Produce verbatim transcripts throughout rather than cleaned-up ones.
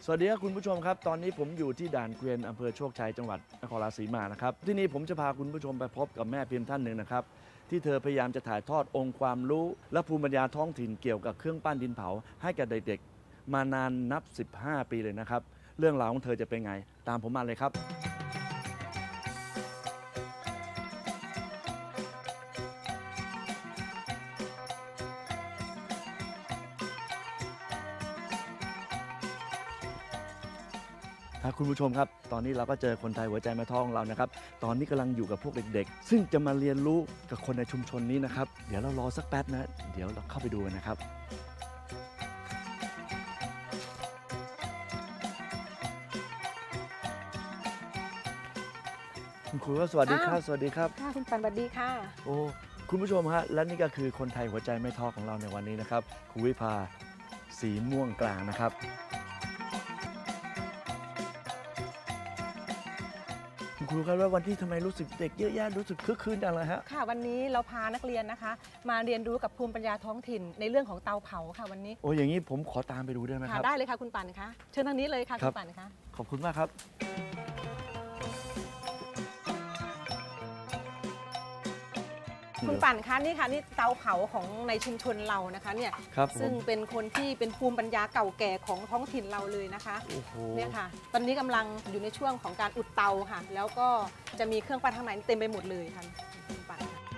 สวัสดีครับคุณผู้ชมครับตอนนี้ผมอยู่ที่ด่านเกวียนอำเภอโชคชัยจังหวัดนครราชสีมานะครับที่นี่ผมจะพาคุณผู้ชมไปพบกับแม่พิมพ์ท่านหนึ่งนะครับที่เธอพยายามจะถ่ายทอดองค์ความรู้และภูมิปัญญาท้องถิ่นเกี่ยวกับเครื่องปั้นดินเผาให้กับเด็กๆมานานนับสิบห้าปีเลยนะครับเรื่องราวของเธอจะเป็นไงตามผมมาเลยครับคุณผู้ชมครับตอนนี้เราก็เจอคนไทยหัวใจแม่ท้องเรานะครับตอนนี้กำลังอยู่กับพวกเด็กๆซึ่งจะมาเรียนรู้กับคนในชุมชนนี้นะครับเดี๋ยวเรารอสักแป๊บนะเดี๋ยวเราเข้าไปดูกันนะครับคุณครูสวัสดีครับสวัสดีครับค่ะคุณปันสวัสดีค่ะโอ้คุณผู้ชมฮะและนี่ก็คือคนไทยหัวใจแม่ท้องของเราในวันนี้นะครับครูวิภาสีม่วงกลางนะครับครูครับว่าวันที่ทำไมรู้สึกเด็กเยอะแยะรู้สึกคึกคืนจังเลยฮะค่ะวันนี้เราพานักเรียนนะคะมาเรียนรู้กับภูมิปัญญาท้องถิ่นในเรื่องของเตาเผาค่ะวันนี้โอ้อย่างนี้ผมขอตามไปดูได้ไหมครับได้เลยค่ะคุณปันคะเชิญทางนี้เลยค่ะคุณปันคะขอบคุณมากครับคุณปั่นคะนี่ค่ะนี่เตาเผาของในชุมชนเรานะคะเนี่ยซึ่งเป็นคนที่เป็นภูมิปัญญาเก่าแก่ของท้องถิ่นเราเลยนะคะเนี่ยค่ะตอนนี้กำลังอยู่ในช่วงของการอุดเตาค่ะแล้วก็จะมีเครื่องปั้นข้างในเต็มไปหมดเลยค่ะคุณปั่น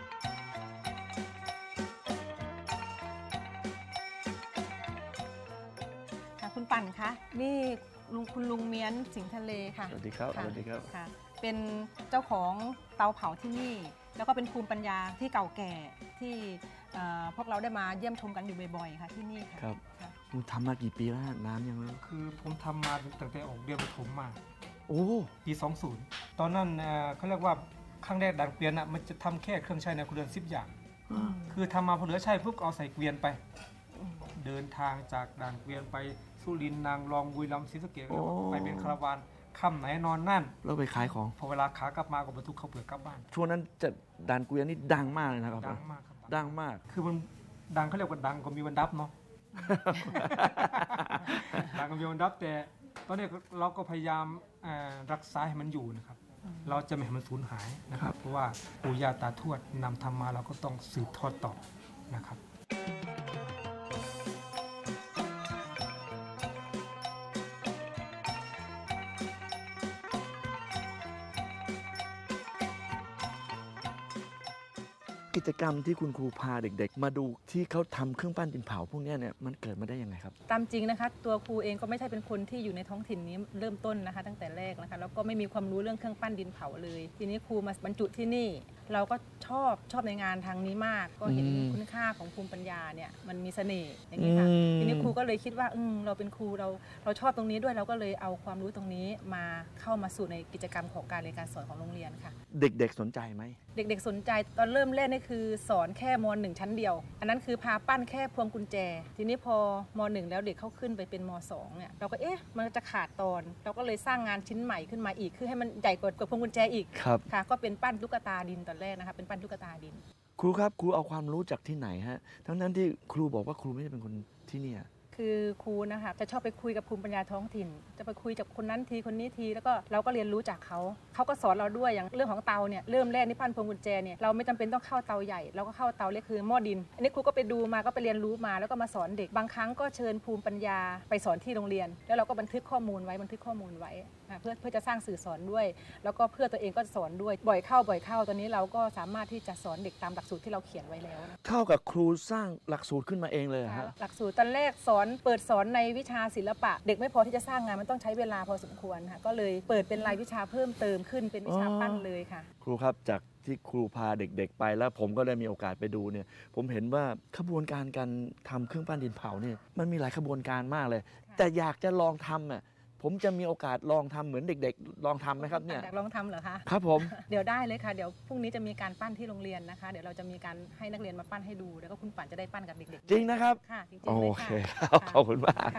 ค่ะคุณปั่นคะนี่ลุงคุณลุงเมียนสิงห์ทะเลค่ะสวัสดีครับสวัสดีครับค่ะเป็นเจ้าของเตาเผาที่นี่แล้วก็เป็นภูมิปัญญาที่เก่าแก่ที่พวกเราได้มาเยี่ยมชมกันอยู่บ่อยๆค่ะที่นี่ค่ะครับคุณทำมากี่ปีแล้วนานยังแล้วคือผมทำมาตั้งแต่ออกเรียนประถมมาโอ้ปีสองสิบตอนนั้นเขาเรียกว่าครั้งแรกด่านเกวียนอ่ะมันจะทำแค่เครื่องใช้ในครัวเรือนสิบอย่างคือทำมาพอเหลือใช้ปุ๊บเอาใส่เกวียนไปเดินทางจากด่านเกวียนไปสุรินทร์นางรองบุรีรัมย์ศรีสะเกษไปเป็นคาราวานค่ำไหนนอนนั่นแล้วไปขายของพอเวลาขากลับมาก็บรรทุกข้าวเปลือกกลับบ้านช่วงนั้นจะด่านเกวียนนี่ดังมากเลยนะครับดังมากครับดังมากคือมันดังเขาเรียกว่าดังก็มีวันดับเนาะดังก็มีวันดับแต่ตอนนี้เราก็พยายามรักษาให้มันอยู่นะครับเราจะไม่ให้มันสูญหายนะครับเพราะว่าปู่ย่าตาทวดนำทำมาเราก็ต้องสืบทอดต่อนะครับกิจกรรมที่คุณครูพาเด็กๆมาดูที่เขาทำเครื่องปั้นดินเผาพวกนี้เนี่ยมันเกิดมาได้ยังไงครับตามจริงนะคะตัวครูเองก็ไม่ใช่เป็นคนที่อยู่ในท้องถิ่นนี้เริ่มต้นนะคะตั้งแต่แรกนะคะแล้วก็ไม่มีความรู้เรื่องเครื่องปั้นดินเผาเลยทีนี้ครูมาบรรจุที่นี่เราก็ชอบชอบในงานทางนี้มากก็เห็นคุณค่าของภูมิปัญญาเนี่ยมันมีเสน่ห์อย่างนี้ค่ะทีนี้ครูก็เลยคิดว่าอืมเราเป็นครูเราเราชอบตรงนี้ด้วยเราก็เลยเอาความรู้ตรงนี้มาเข้ามาสู่ในกิจกรรมของการเรียนการสอนของโรงเรียนค่ะเด็กๆสนใจไหมเด็กๆสนใจตอนเริ่มแรกนี่คือสอนแค่ม.หนึ่ง ชั้นเดียวอันนั้นคือพาปั้นแค่พวงกุญแจทีนี้พอม.หนึ่ง แล้วเด็กเข้าขึ้นไปเป็นม.สอง เนี่ยเราก็เอ๊ะมันจะขาดตอนเราก็เลยสร้างงานชิ้นใหม่ขึ้นมาอีกคือให้มันใหญ่กว่าพวงกุญแจอีกค่ะก็เป็นปั้นตุ๊กตาดินตอนแรกนะคะเป็นปั้นตุ๊กตาดินครูครับครูเอาความรู้จากที่ไหนฮะทั้งนั้นที่ครูบอกว่าครูไม่ได้เป็นคนที่นี่คือครูนะคะจะชอบไปคุยกับภูมิปัญญาท้องถิ่นจะไปคุยกับคนนั้นทีคนนี้ทีแล้วก็เราก็เรียนรู้จากเขาเขาก็สอนเราด้วยอย่างเรื่องของเตาเนี่ยเริ่มแรกนี่ปั้นพวงกุญแจเนี่ยเราไม่จำเป็นต้องเข้าเตาใหญ่เราก็เข้าเตาเล็กคือหม้อดินอันนี้ครูก็ไปดูมาก็ไปเรียนรู้มาแล้วก็มาสอนเด็กบางครั้งก็เชิญภูมิปัญญาไปสอนที่โรงเรียนแล้วเราก็บันทึกข้อมูลไว้บันทึกข้อมูลไว้เพื่อเพื่อจะสร้างสื่อสอนด้วยแล้วก็เพื่อตัวเองก็สอนด้วยบ่อยเข้าบ่อยเข้าตอนนี้เราก็สามารถที่จะสอนเด็กตามหลักสูตรที่เราเขียนไว้แล้วเท่ากับครูสร้างหลักสูตรขึ้นมาเองเลยฮะหลักสูตรตอนแรกสอนเปิดสอนในวิชาศิลปะเด็กไม่พอที่จะสร้างงานมันต้องใช้เวลาพอสมควรค่ะก็เลยเปิดเป็นรายวิชาเพิ่มเติมขึ้นเป็นวิชาปั้นเลยค่ะครูครับจากที่ครูพาเด็กๆไปแล้วผมก็ได้มีโอกาสไปดูเนี่ยผมเห็นว่าขบวนการการทำเครื่องปั้นดินเผาเนี่ยมันมีหลายขบวนการมากเลยแต่อยากจะลองทำอ่ะผมจะมีโอกาสลองทำเหมือนเด็กๆลองทำไหมครับเนี่ยอยากลองทำเหรอคะครับผมเดี๋ยวได้เลยค่ะเดี๋ยวพรุ่งนี้จะมีการปั้นที่โรงเรียนนะคะเดี๋ยวเราจะมีการให้นักเรียนมาปั้นให้ดูแล้วก็คุณปั่นจะได้ปั้นกับเด็กๆจริงนะครับค่ะจริงๆโอเคขอบคุณมาก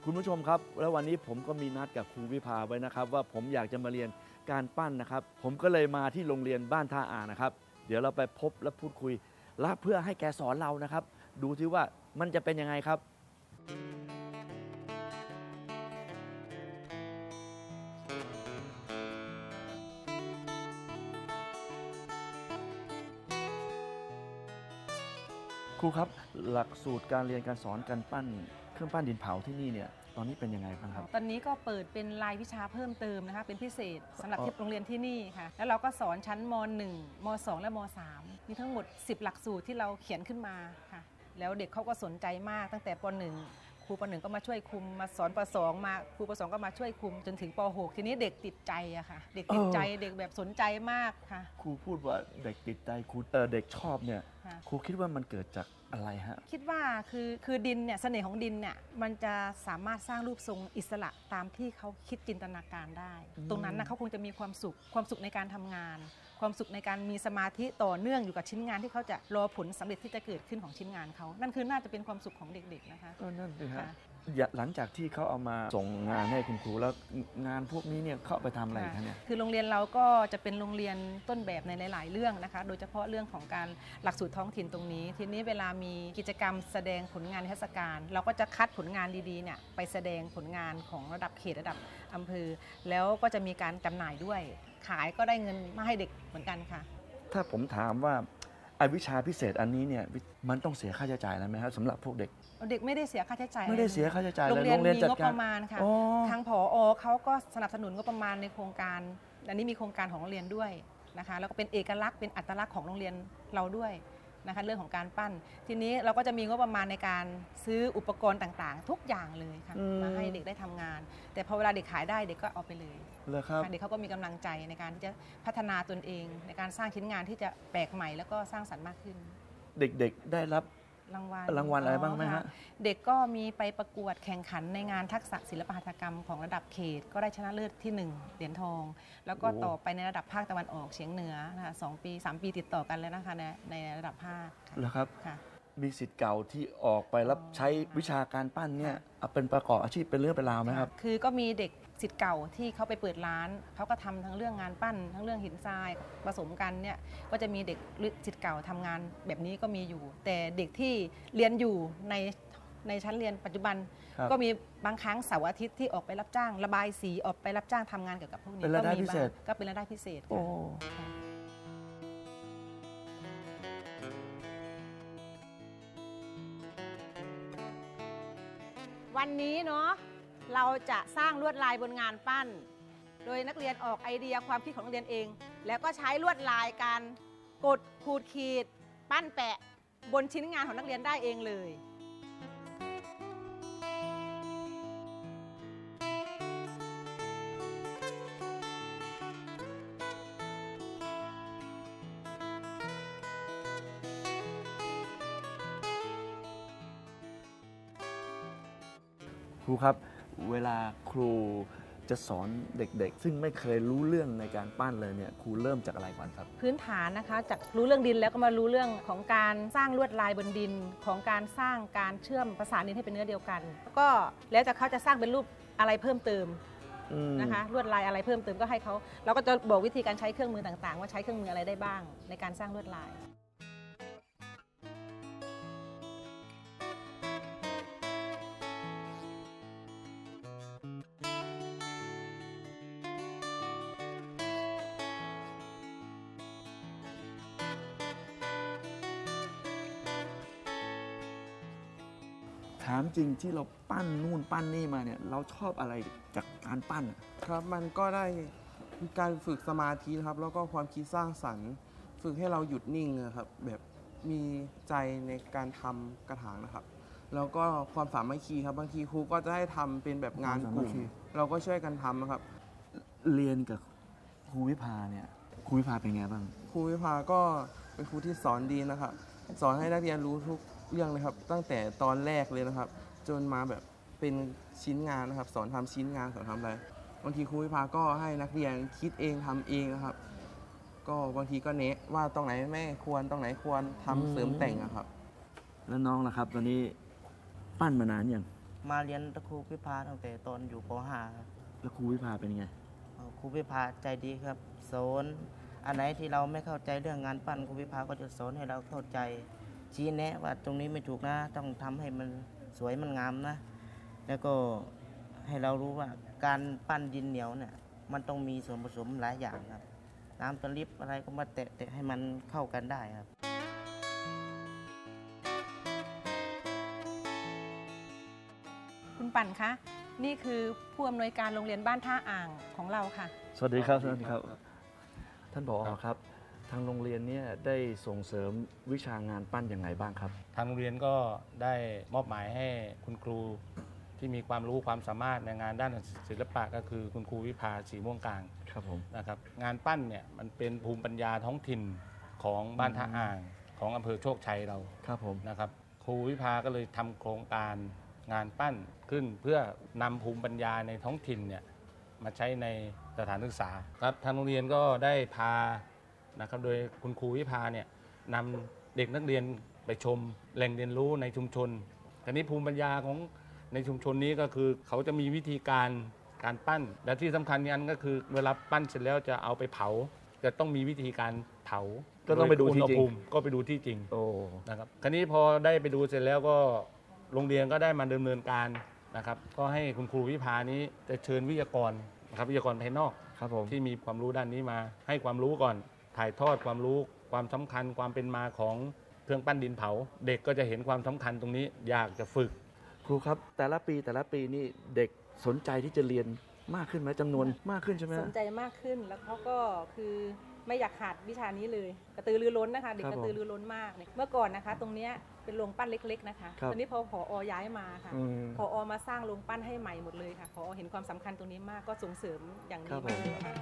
คุณผู้ชมครับแล้ววันนี้ผมก็มีนัดกับครูวิภาไว้นะครับว่าผมอยากจะมาเรียนการปั้นนะครับผมก็เลยมาที่โรงเรียนบ้านท่าอ่างนะครับเดี๋ยวเราไปพบและพูดคุยและเพื่อให้แกสอนเรานะครับดูที่ว่ามันจะเป็นยังไงครับครูครับหลักสูตรการเรียนการสอนการปั้นเครื่องปั้นดินเผาที่นี่เนี่ยตอนนี้เป็นยังไงบ้างครับตอนนี้ก็เปิดเป็นรายวิชาเพิ่มเติมนะคะเป็นพิเศษสำหรับอ๋อที่โรงเรียนที่นี่ค่ะแล้วเราก็สอนชั้นม หนึ่ง ม สอง และม สาม มีทั้งหมดสิบหลักสูตรที่เราเขียนขึ้นมาค่ะแล้วเด็กเขาก็สนใจมากตั้งแต่ป หนึ่ง ครูป หนึ่ง ก็มาช่วยคุมมาสอนป สอง มาครูป สอง ก็มาช่วยคุมจนถึงป หก ทีนี้เด็กติดใจอะค่ะเด็กติดใจเด็กแบบสนใจมากค่ะครูพูดว่าเด็กติดใจครูเออเด็กชอบเนี่ยค่ะครูคิดว่ามันเกิดจากอะไรฮะคิดว่าคือคือดินเนี่ยเสน่ห์ของดินเนี่ยมันจะสามารถสร้างรูปทรงอิสระตามที่เขาคิดจินตนาการได้อืมตรงนั้นนะเขาคงจะมีความสุขความสุขในการทำงาน ความสุขในการมีสมาธิต่อเนื่องอยู่กับชิ้นงานที่เขาจะรอผลสำเร็จที่จะเกิดขึ้นของชิ้นงานเขานั่นคือน่าจะเป็นความสุขของเด็กๆนะคะก็นั่นสิฮะค่ะอย่าหลังจากที่เขาเอามาส่งงานให้คุณครูแล้วงานพวกนี้เนี่ยเขาเอาไปทำอะไรคะเนี่ยคือโรงเรียนเราก็จะเป็นโรงเรียนต้นแบบในหลาย ๆ เรื่องนะคะ โดยเฉพาะเรื่องของการหลักสูตรท้องถิ่นตรงนี้ ทีนี้เวลามีกิจกรรมแสดงผลงานนิทรรศการ เราก็จะคัดผลงานดีๆเนี่ยไปแสดงผลงานของระดับเขตระดับอำเภอ แล้วก็จะมีการจำหน่ายด้วย ขายก็ได้เงินมาให้เด็กเหมือนกันค่ะถ้าผมถามว่าไอ้วิชาพิเศษอันนี้เนี่ยมันต้องเสียค่าใช้จ่ายอะไรไหมครับสำหรับพวกเด็กเด็กไม่ได้เสียค่าใช้จ่ายไม่ได้เสียค่าใช้จ่ายโรเลยงเรียนมีจัดงบกาประมาณค่ะอ๋อทางผอเขาก็สนับสนุนงบประมาณในโครงการ อันนี้มีโครงการของโรงเรียนด้วยนะคะ แล้วก็เป็นเอกลักษณ์เป็นอัตลักษณ์ของโรงเรียนเราด้วยนะคะเรื่องของการปั้น ทีนี้เราก็จะมีงบประมาณในการซื้ออุปกรณ์ต่างๆ ทุกอย่างเลยค่ะมาให้เด็กได้ทำงาน แต่พอเวลาเด็กขายได้เด็กก็เอาไปเลยเลยครับค่ะเด็กเขาก็มีกำลังใจในการที่จะพัฒนาตนเอง ในการสร้างชิ้นงานที่จะแปลกใหม่แล้วก็สร้างสรรค์มากขึ้นเด็กๆได้รับรางวัลรางวัลอะไรบ้างไหมฮะค่ะเด็กก็มีไปประกวดแข่งขันในงานทักษะศิลปหัตถกรรมของระดับเขต ก็ได้ชนะเลิศที่หนึ่งเหรียญทอง แล้วก็ต่อไปในระดับภาคตะวันออกเฉียงเหนือนะคะสองปีสามปีติดต่อกันแล้วนะคะในในระดับภาคค่ะเหรอครับค่ะมีสิทธิ์เก่าที่ออกไปรับใช้วิชาการปั้นเนี่ยเอาเป็นประกอบอาชีพเป็นเรื่องเป็นราวไหมครับคือก็มีเด็กสิทธิ์เก่าที่เขาไปเปิดร้านเขาก็ทำทั้งเรื่องงานปั้น ทั้งเรื่องหินทรายผสมกันเนี่ยก็จะมีเด็กสิทธิ์เก่าทำงานแบบนี้ก็มีอยู่ แต่เด็กที่เรียนอยู่ในในชั้นเรียนปัจจุบันครับก็มีบางครั้งเสาร์อาทิตย์ที่ออกไปรับจ้าง ระบายสีออกไปรับจ้างทำงานเกี่ยวกับพวกนี้เป็นรายได้ก็มีพิเศษบ้างก็เป็นรายได้พิเศษโอ้ค่ะวันนี้เนาะเราจะสร้างลวดลายบนงานปั้น โดยนักเรียนออกไอเดียความคิดของนักเรียนเอง แล้วก็ใช้ลวดลายการกดขูดขีด ปั้นแปะบนชิ้นงานของนักเรียนได้เองเลยครูครับเวลาครูจะสอนเด็กๆ ซึ่งไม่เคยรู้เรื่องในการปั้นเลยเนี่ยครูเริ่มจากอะไรก่อนครับพื้นฐานนะคะจากรู้เรื่องดินแล้วก็มารู้เรื่องของการสร้างลวดลายบนดินของการสร้างการเชื่อมประสานดินให้เป็นเนื้อเดียวกัน ก็แล้วแต่เขาจะสร้างเป็นรูปอะไรเพิ่มเติมอืมนะคะลวดลายอะไรเพิ่มเติมก็ให้เขาเราก็จะบอกวิธีการใช้เครื่องมือต่างๆ ว่าใช้เครื่องมืออะไรได้บ้าง ในการสร้างลวดลายถามจริงที่เราปั้นนู่นปั้นนี่มาเนี่ยเราชอบอะไรจากการปั้นอะครับมันก็ได้การฝึกสมาธินะครับ แล้วก็ความคิดสร้างสรรค์ ฝึกให้เราหยุดนิ่งนะครับ แบบมีใจในการทำกระถางนะครับ แล้วก็ความสามัคคีครับบางทีครูก็จะให้ทำเป็นแบบงานกลุ่มเราก็ช่วยกันทำนะครับเรียนกับครูวิภาเนี่ยครูวิภาเป็นไงบ้างครูวิภาก็เป็นครูที่สอนดีนะครับ สอนให้นักเรียนรู้ทุกเรื่องเลยครับ ตั้งแต่ตอนแรกเลยนะครับ จนมาแบบเป็นชิ้นงานนะครับ สอนทำชิ้นงานสอนทำอะไรบางทีครูวิภาก็ให้นักเรียนคิดเองทำเองนะครับ ก็บางทีก็เนะว่าตรงไหนไม่ควรตรงไหนควรทำเสริมแต่งอะครับแล้วน้องล่ะครับ ตอนนี้ปั้นมานานยังมาเรียนครูวิภาตั้งแต่ตอนอยู่ป .ห้า ครับแล้วครูวิภาเป็นยังไงครูวิภาใจดีครับสอนอันไหนที่เราไม่เข้าใจเรื่องงานปั้นครูวิภาก็จะสอนให้เราเข้าใจชี้แนะว่าตรงนี้ไม่ถูกนะต้องทำให้มันสวยมันงามนะแล้วก็ให้เรารู้ว่าการปั้นดินเหนียวเนี่ยมันต้องมีส่วนผสมหลายอย่างครับน้ำตะลิบอะไรก็มาแตะๆให้มันเข้ากันได้ครับคุณปั่นคะนี่คือผู้อำนวยการโรงเรียนบ้านท่าอ่างของเราค่ะสวัสดีครับสวัสดีครับ ท่านผอครับทางโรงเรียนเนี่ยได้ส่งเสริมวิชางานปั้นยังไงบ้างครับทางโรงเรียนก็ได้มอบหมายให้คุณครูที่มีความรู้ความสามารถในงานด้านศิลปะก็คือคุณครูวิภาสีม่วงกลางครับผมนะครับงานปั้นเนี่ยมันเป็นภูมิปัญญาท้องถิ่นของบ้านท่าอ่างของอำเภอโชคชัยเราครับผมนะครับครูวิภาก็เลยทำโครงการงานปั้นขึ้นเพื่อนำภูมิปัญญาในท้องถิ่นเนี่ยมาใช้ในสถานศึกษาครับทางโรงเรียนก็ได้พานะครับโดยคุณครูวิภาเนี่ยนำเด็กนักเรียนไปชมแหล่งเรียนรู้ในชุมชนทีนี้ภูมิปัญญาของในชุมชนนี้ก็คือเขาจะมีวิธีการการปั้นและที่สำคัญอีกอันก็คือเวลาปั้นเสร็จแล้วจะเอาไปเผาจะต้องมีวิธีการเผาก็ต้องไปดูที่จริงอุณหภูมิก็ไปดูที่จริงโอ้นะครับคราวนี้พอได้ไปดูเสร็จแล้วก็โรงเรียนก็ได้มาดำเนินการนะครับก็ให้คุณครูวิภานี้จะเชิญวิทยากรนะครับวิทยากรภายนอกครับผมที่มีความรู้ด้านนี้มาให้ความรู้ก่อนถ่ายทอดความรู้ความสำคัญความเป็นมาของเครื่องปั้นดินเผา เด็กก็จะเห็นความสำคัญตรงนี้อยากจะฝึกครูครับแต่ละปีแต่ละปีนี่เด็กสนใจที่จะเรียนมากขึ้นไหมจำนวนมากขึ้นใช่ไหมสนใจมากขึ้นแล้วเขาก็คือไม่อยากขาดวิชานี้เลยกระตือรือร้นนะคะเด็กครับกระตือรือร้นมากเนี่ยเมื่อก่อนนะคะ ตรงเนี้ยเป็นโรงปั้นเล็กๆนะคะครับตอนนี้พอผอย้ายมาค่ะอืมผอมาสร้างโรงปั้นให้ใหม่หมดเลยค่ะผอเห็นความสำคัญตรงนี้มากก็ส่งเสริมอย่างครัดีบผมมากเลยค่ะ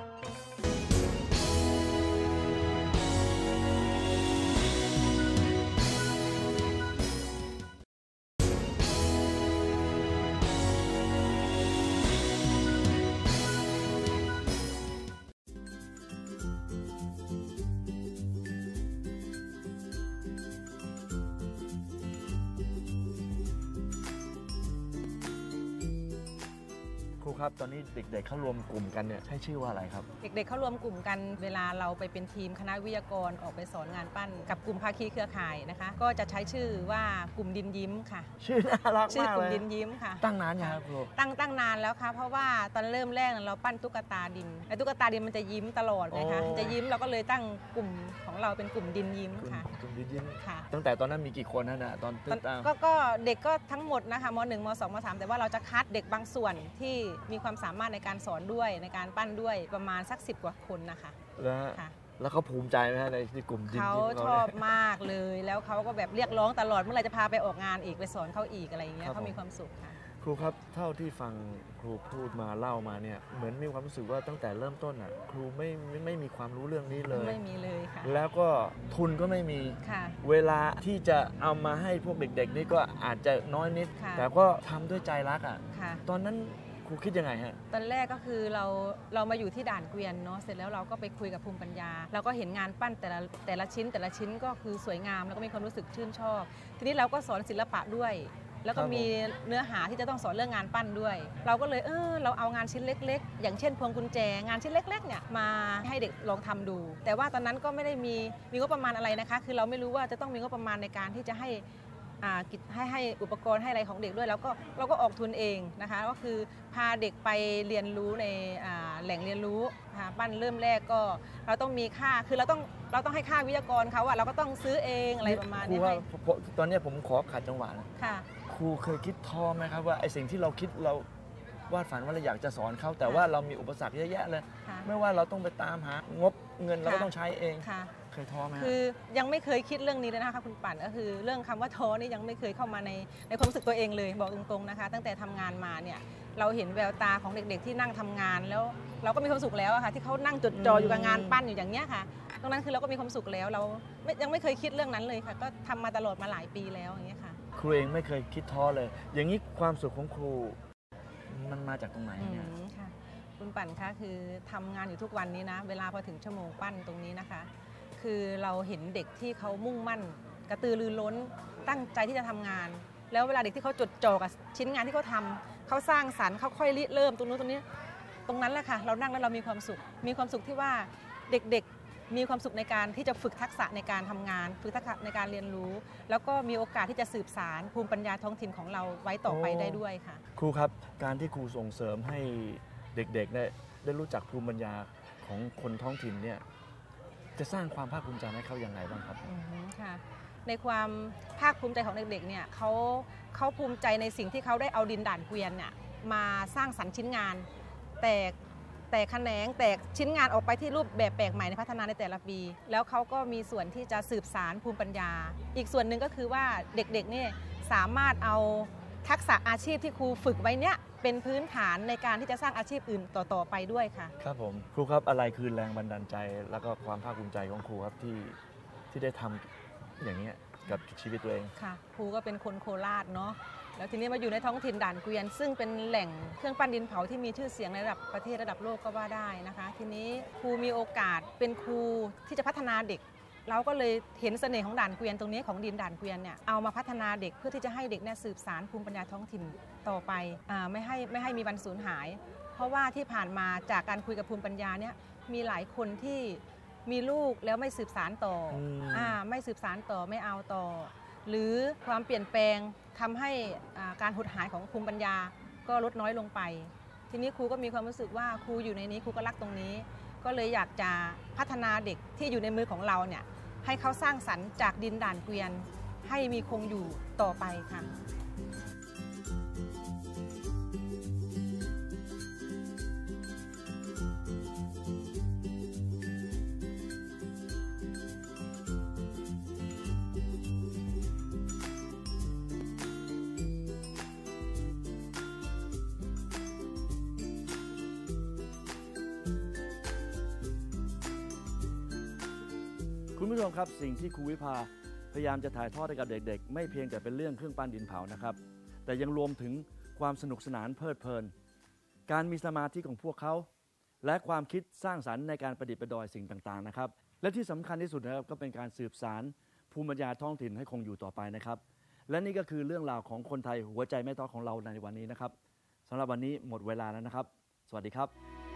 ครูครับตอนนี้เด็กๆเข้ารวมกลุ่มกันเนี่ยใช้ชื่อว่าอะไรครับเด็กๆเข้ารวมกลุ่มกันเวลาเราไปเป็นทีมคณะวิทยากรออกไปสอนงานปั้น กับกลุ่มภาคีเครือข่ายนะคะ ก็จะใช้ชื่อว่ากลุ่มดินยิ้มค่ะชื่อน่ารักชื่อมากกลุ่เลมยดินยิ้มค่ะตั้งนานยังครับครูตั้งตั้งนานแล้วค่ะเพราะว่าตอนเริ่มแรกเราปั้นตุ๊กตาดินไอ้ตุ๊กตาดินมันจะยิ้มตลอดนะคะอ๋อจะยิ้มเราก็เลยตั้งกลุ่มของเราเป็นกลุ่มดินยิ้มกลุ่มค่ะกลุ่มดินยิ้มค่ะตั้งแต่ตอนนั้นมีกี่คนนะน่ะตอนตตึ้อนงตั้งก็ก็เด็กก็ทั้งหมดนะคะม .หนึ่ง ม สอง ม สาม แต่ว่าเราจะคัดเด็กบางส่วนที่มีความสามารถในการสอนด้วยในการปั้นด้วยประมาณสักสิบกว่าคนนะคะแล้วฮะค่ะแล้วเขาภูมิใจไหมฮะในที่กลุ่มดินเขายิ้มชขอบเนี่ยมากเลย แล้วเขาก็แบบเรียกร้องตลอดเมื่อไหรจะพาไปออกงานอีกไปสอนเขาอีกอะไรอย่างเงี้ยครับเขาผมมีความสุขค่ะครูครับเท่าที่ฟังครูพูดมาเล่ามาเนี่ยเหมือนมีความรู้สึกว่าตั้งแต่เริ่มต้นอ่ะครูไม่ไม่ไม่มีความรู้เรื่องนี้เลยไม่มีเลยค่ะแล้วก็ทุนก็ไม่มีค่ะเวลาที่จะเอามาให้พวกเด็ก ๆ นี่ก็อาจจะน้อยนิดค่ะแต่ก็ทำด้วยใจรักอ่ะค่ะตอนนั้นครูคิดยังไงฮะตอนแรกก็คือเราเรามาอยู่ที่ด่านเกวียนเนาะเสร็จแล้วเราก็ไปคุยกับภูมิปัญญา เราก็เห็นงานปั้นแต่ละแต่ละชิ้น แต่ละชิ้นก็คือสวยงามแล้วก็มีความรู้สึกชื่นชอบ ทีนี้เราก็สอนศิลปะด้วย แล้วก็ครับผมมีเนื้อหาที่จะต้องสอนเรื่องงานปั้นด้วย เราก็เลยเออเราเอางานชิ้นเล็ก ๆ อย่างเช่นพวงกุญแจงานชิ้นเล็กๆเนี่ยมาให้เด็กลองทำดู แต่ว่าตอนนั้นก็ไม่ได้มีมีงบประมาณอะไรนะคะ คือเราไม่รู้ว่าจะต้องมีงบประมาณในการที่จะให้อ่ากิจให้ให้อุปกรณ์ให้อะไรของเด็กด้วยแล้วก็เราก็ออกทุนเองนะคะก็คือพาเด็กไปเรียนรู้ในอ่าแหล่งเรียนรู้ค่ะปั้นเริ่มแรกก็เราต้องมีค่าคือเราต้องเราต้องให้ค่าวิทยากรเขาอะเราก็ต้องซื้อเองอะไรประมาณครูนี้ว่าให้ผมตอนเนี้ยผมขอขัดจังหวะนะค่ะครูเคยคิดท้อไหมครับว่าไอ้สิ่งที่เราคิดเราวาดฝันว่าเราอยากจะสอนเขาแต่ว่าเรามีอุปสรรคเยอะแยะเลยค่ะไม่ว่าเราต้องไปตามหางบเงินเราก็ค่ะต้องใช้เองค่ะเคยท้อไหมฮะคือยังไม่เคยคิดเรื่องนี้เลยนะคะคุณปั่นก็คือเรื่องคำว่าท้อนี่ยังไม่เคยเข้ามาในในความรู้สึกตัวเองเลยบอกตรงๆนะคะ ตั้งแต่ทำงานมาเนี่ยเราเห็นแววตาของเด็กๆที่นั่งทำงานแล้วเราก็มีความสุขแล้วอะค่ะที่เขานั่งจดจ่ออยู่กับงานปั้นอยู่อย่างเนี้ยค่ะตรงนั้นคือเราก็มีความสุขแล้วเราไม่ยังไม่เคยคิดเรื่องนั้นเลยค่ะ ก็ทำมาตลอดมาหลายปีแล้วอย่างเงี้ยค่ะครูเองไม่เคยคิดท้อเลย อย่างนี้ความสุขของครูมันมาจากตรงไหนอืเนี่ยมค่ะคุณปั่นคะคือทำงานอยู่ทุกวันนี้นะเวลาพอถึงชั่วโมงปั้นตรงนี้นะคะ คือเราเห็นเด็กที่เขามุ่งมั่น กระตือรือร้นตั้งใจที่จะทำงานแล้วเวลาเด็กที่เขาจดจ่อกับชิ้นงานที่เขาทำเขาสร้างสรรค์เขาค่อยริเริ่มตรงนู้นตรงนี้ตรงนั้นแหละค่ะเรานั่งแล้วเรามีความสุขมีความสุขที่ว่าเด็กๆมีความสุขในการที่จะฝึกทักษะในการทำงานฝึกทักษะในการเรียนรู้แล้วก็มีโอกาสที่จะสืบสานภูมิปัญญาท้องถิ่นของเราไว้ต่อไปได้ด้วยค่ะครูครับการที่ครูส่งเสริมให้เด็กๆได้ได้รู้จักภูมิปัญญาของคนท้องถิ่นเนี่ยจะสร้างความภาคภูมิใจให้เขาอย่างไรบ้างครับค่ะในความภาคภูมิใจของเด็กๆเนี่ยเขาเขาภูมิใจในสิ่งที่เขาได้เอาดินด่านเกวียนเนี่ยมาสร้างสรรค์ชิ้นงานแต่แต่แขนงแต่ชิ้นงานออกไปที่รูปแบบแปลกใหม่ในพัฒนาในแต่ละปีแล้วเขาก็มีส่วนที่จะสืบสานภูมิปัญญาอีกส่วนหนึ่งก็คือว่าเด็กๆเนี่ยสามารถเอาทักษะอาชีพที่ครูฝึกไว้เนี่ยเป็นพื้นฐานในการที่จะสร้างอาชีพอื่นต่อๆไปด้วยค่ะครับผมครูครับอะไรคือแรงบันดาลใจแล้วก็ความภาคภูมิใจของครูครับที่ที่ได้ทำอย่างนี้กับชีวิตตัวเองค่ะครูก็เป็นคนโคราชเนาะแล้วทีนี้มาอยู่ในท้องถิ่นด่านเกวียนซึ่งเป็นแหล่งเครื่องปั้นดินเผาที่มีชื่อเสียงในระดับประเทศระดับโลกก็ว่าได้นะคะทีนี้ครูมีโอกาสเป็นครูที่จะพัฒนาเด็กเราก็เลยเห็นเสน่ห์ของด่านเกวียนตรงนี้ของดินด่านเกวียนเนี่ยเอามาพัฒนาเด็กเพื่อที่จะให้เด็กเนี่ยสืบสานภูมิปัญญาท้องถิ่นต่อไปอ่าไม่ให้ไม่ให้มีวันสูญหายเพราะว่าที่ผ่านมาจากการคุยกับภูมิปัญญาเนี่ยมีหลายคนที่มีลูกแล้วไม่สืบสานต่ออ่าไม่สืบสานต่อไม่เอาต่อหรือความเปลี่ยนแปลงทำให้การหดหายของภูมิปัญญาก็ลดน้อยลงไปทีนี้ครูก็มีความรู้สึกว่าครูอยู่ในนี้ครูก็รักตรงนี้ก็เลยอยากจะพัฒนาเด็กที่อยู่ในมือของเราเนี่ยให้เขาสร้างสรรค์จากดินด่านเกวียนให้มีคงอยู่ต่อไปค่ะคุณผู้ชมครับสิ่งที่ครูวิภาพยายามจะถ่ายทอดให้กับเด็กๆไม่เพียงแต่เป็นเรื่องเครื่องปั้นดินเผานะครับแต่ยังรวมถึงความสนุกสนานเพลิดเพลินการมีสมาธิของพวกเขาและความคิดสร้างสรรค์ในการประดิษฐ์ประดอยสิ่งต่างๆนะครับและที่สำคัญที่สุดนะครับก็เป็นการสืบสานภูมิปัญญาท้องถิ่นให้คงอยู่ต่อไปนะครับและนี่ก็คือเรื่องราวของคนไทยหัวใจไม่ท้อของเราในวันนี้นะครับสำหรับวันนี้หมดเวลาแล้วนะครับสวัสดีครับ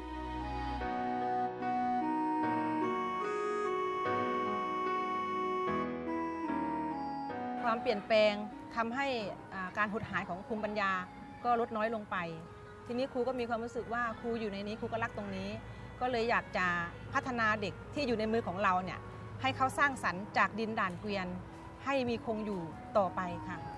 ความเปลี่ยนแปลงทำให้การหดหายของภูมิปัญญาก็ลดน้อยลงไปทีนี้ครูก็มีความรู้สึกว่าครูอยู่ในนี้ครูก็รักตรงนี้ก็เลยอยากจะพัฒนาเด็กที่อยู่ในมือของเราเนี่ยให้เขาสร้างสรรค์จากดินด่านเกวียนให้มีคงอยู่ต่อไปค่ะ